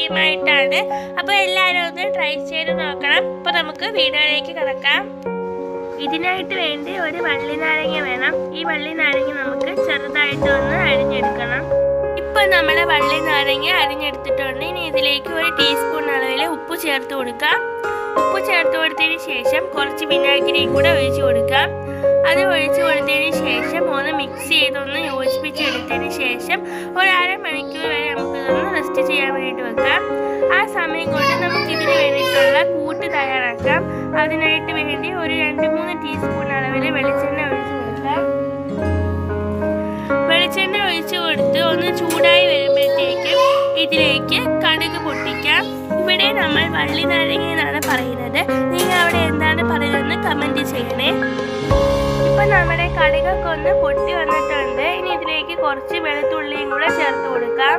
ടീമായിട്ടാണ്. അപ്പോൾ എല്ലാവരും ഒന്ന് ട്രൈ ചെയ്ത് നോക്കണം. അപ്പോൾ നമുക്ക് വീഡിയോയിലേക്ക് കിടക്കാം. ഇതിനായിട്ട് വേണ്ടി ഒരു വള്ളി നാരങ്ങ വേണം. ഈ വള്ളി നാരങ്ങ നമുക്ക് ചെറുതായിട്ടൊന്ന് അരിഞ്ഞെടുക്കണം. ഇപ്പോൾ നമ്മൾ വള്ളി നാരങ്ങ അരിഞ്ഞെടുത്തിട്ടുണ്ട്. ഇനി ഇതിലേക്ക് ഒരു ടീസ്പൂൺ അളവിൽ ഉപ്പ് ചേർത്ത് കൊടുക്കാം. ഉപ്പ് ചേർത്ത് കൊടുത്തതിന് ശേഷം കുറച്ച് വിനാഗിരിയും കൂടെ ഒഴിച്ച് കൊടുക്കാം. അത് ഒഴിച്ച് കൊടുത്തതിന് ശേഷം ഒന്ന് മിക്സ് ചെയ്തൊന്ന് യോജിപ്പിച്ചെടുത്തതിന് ശേഷം ഒരു അരമണിക്കൂർ വരെ നമുക്കിതൊന്ന് റെസ്റ്റ് ചെയ്യാൻ വേണ്ടിയിട്ട് വെക്കാം. ആ സമയം കൊണ്ട് നമുക്കിതിന് വേണ്ടിയിട്ടുള്ള കൂട്ട് തയ്യാറാക്കാം. അതിനായിട്ട് വേണ്ടി ഒരു 2-3 ടീസ്പൂൺ അളവിൽ വെളിച്ചെണ്ണ ഒഴിച്ച് കൊടുക്കാം. വെളിച്ചെണ്ണ ഒഴിച്ച് കൊടുത്ത് ഒന്ന് ചൂടായി വരുമ്പോഴത്തേക്കും ഇതിലേക്ക് കടുക് പൊട്ടിക്കാം. ഇവിടെ നമ്മൾ വള്ളി നാരങ്ങ എന്നാണ് പറയുന്നത്. നിങ്ങൾ അവിടെ എന്താണ് പറയുന്നതെന്ന് കമൻറ്റ് ചെയ്യണേ. ഇപ്പം നമ്മുടെ കടുകൊക്കെ ഒന്ന് പൊട്ടി വന്നിട്ടുണ്ട്. ഇനി ഇതിലേക്ക് കുറച്ച് വെളുത്തുള്ളിയും കൂടെ ചേർത്ത് കൊടുക്കാം.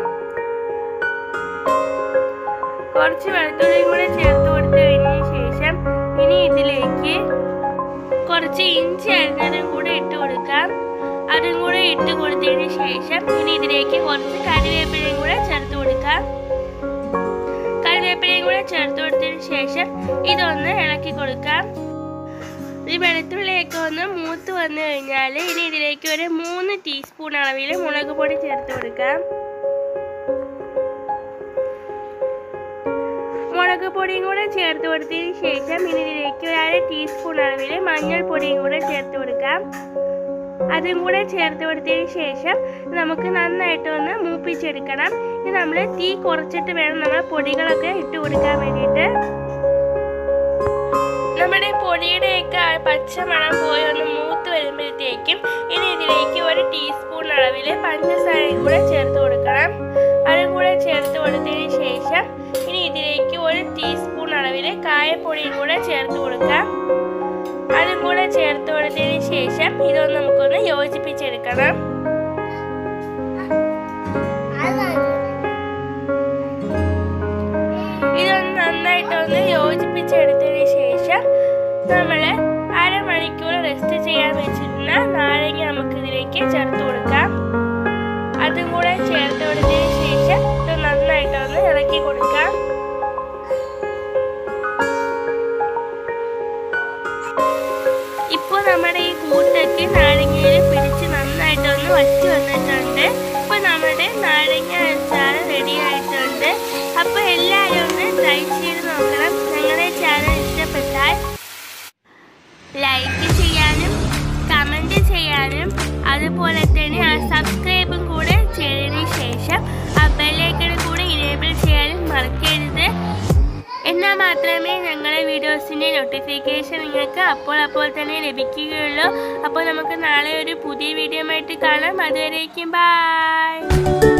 കുറച്ച് വെളുത്തുള്ളിയും കൂടെ ചേർത്ത് കൊടുത്തതിന് ശേഷം ഇനി ഇതിലേക്ക് കുറച്ച് ഇഞ്ചി അരിഞ്ഞതും കൂടെ ഇട്ട് കൊടുക്കാം. അതും കൂടെ ഇട്ട് കൊടുത്തതിന് ശേഷം ഇനി ഇതിലേക്ക് കുറച്ച് കറിവേപ്പിലയും കൂടെ ചേർത്ത് കൊടുക്കാം. കറിവേപ്പിലയും കൂടെ ചേർത്ത് കൊടുത്തതിന് ശേഷം ഇതൊന്ന് ഇളക്കി കൊടുക്കാം. ഈ വെളുത്തുള്ളിയൊക്കെ ഒന്ന് മൂത്ത് വന്നു കഴിഞ്ഞാൽ ഇനി ഇതിലേക്ക് ഒരു 3 ടീസ്പൂൺ അളവിൽ മുളക് പൊടി ചേർത്ത് കൊടുക്കാം. മുളക് പൊടിയും കൂടെ ചേർത്ത് കൊടുത്തതിന് ശേഷം ഇനി ഇതിലേക്ക് ഒരു 1/2 ടീസ്പൂൺ അളവിൽ മഞ്ഞൾപ്പൊടിയും കൂടെ ചേർത്ത് കൊടുക്കാം. അതും കൂടെ ചേർത്ത് കൊടുത്തതിന് ശേഷം നമുക്ക് നന്നായിട്ടൊന്ന് മൂപ്പിച്ചെടുക്കണം. ഇനി നമ്മൾ തീ കുറച്ചിട്ട് വേണം നമ്മൾ പൊടികളൊക്കെ ഇട്ട് കൊടുക്കാൻ വേണ്ടിയിട്ട്. നമ്മുടെ പൊടിയുടെയൊക്കെ പച്ചമണം പോയി ഒന്ന് മൂത്ത് വരുമ്പോഴത്തേക്കും ഇനി ഇതിലേക്ക് ഒരു ടീസ്പൂൺ അളവിൽ പഞ്ചസാരയും കൂടെ ചേർത്ത് കൊടുക്കണം. അതും കൂടെ ചേർത്ത് കൊടുത്തതിന് ശേഷം ഇനി ഇതിലേക്ക് ഒരു ടീസ്പൂൺ അളവിൽ കായപ്പൊടിയും കൂടെ ചേർത്ത് കൊടുക്കാം. അതും കൂടെ ചേർത്ത് കൊടുത്തതിന് ശേഷം ഇതൊന്ന് നമുക്കൊന്ന് യോജിപ്പിച്ചെടുക്കണം. ഇതൊന്ന് നന്നായിട്ടൊന്ന് യോജിപ്പിച്ചെടുത്തതിന് ശേഷം നമ്മൾ അരമണിക്കൂർ റെസ്റ്റ് ചെയ്യാൻ വെച്ചിരുന്ന നാരങ്ങ നമുക്കിതിലേക്ക് ചേർത്ത് കൊടുക്കാം. അതും കൂടെ ചേർത്ത് കൊടുത്തതിന് ശേഷം ഇത് നന്നായിട്ടൊന്ന് ഇളക്കി കൊടുക്കാം. ഇപ്പോൾ നമ്മുടെ ഈ കൂട്ടൊക്കെ നാരങ്ങയിൽ പിടിച്ച് നന്നായിട്ടൊന്ന് വറ്റി വന്നിട്ടുണ്ട്. ഇപ്പോൾ നമ്മുടെ നാരങ്ങ അച്ചാർ റെഡി ആയിട്ടുണ്ട്. അപ്പോൾ എല്ലാവരും ഒന്ന് ട്രൈ ചെയ്ത് നോക്കണം. ഞങ്ങളുടെ ചാനൽ ഇഷ്ടപ്പെട്ടാൽ ലൈക്ക് ചെയ്യാനും കമൻറ്റ് ചെയ്യാനും അതുപോലെ തന്നെ ആ സബ്സ്ക്രൈബും കൂടെ ചെയ്തതിന് ശേഷം ആ ബെല്ലൈക്കൺ കൂടെ ഇനേബിൾ ചെയ്യാനും മറക്കരുത്. എന്നാൽ മാത്രമേ ഞങ്ങളുടെ വീഡിയോസിൻ്റെ നോട്ടിഫിക്കേഷൻ നിങ്ങൾക്ക് അപ്പോൾ തന്നെ ലഭിക്കുകയുള്ളൂ. അപ്പോൾ നമുക്ക് നാളെ ഒരു പുതിയ വീഡിയോ ആയിട്ട് കാണാം. അതുവരേക്കും ബൈ.